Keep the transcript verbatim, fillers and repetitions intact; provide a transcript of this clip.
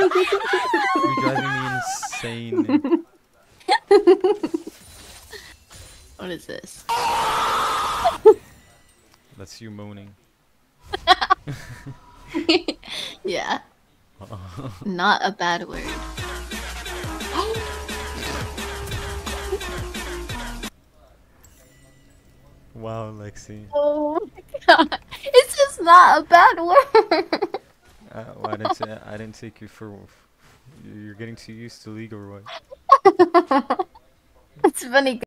You're driving me insane. What is this? That's you moaning. Yeah. Not a bad word. Wow, Lexi. Oh my god. It's just not a bad word. Uh, well, I didn't say I didn't take you for. You're getting too used to legal, or what? It's funny.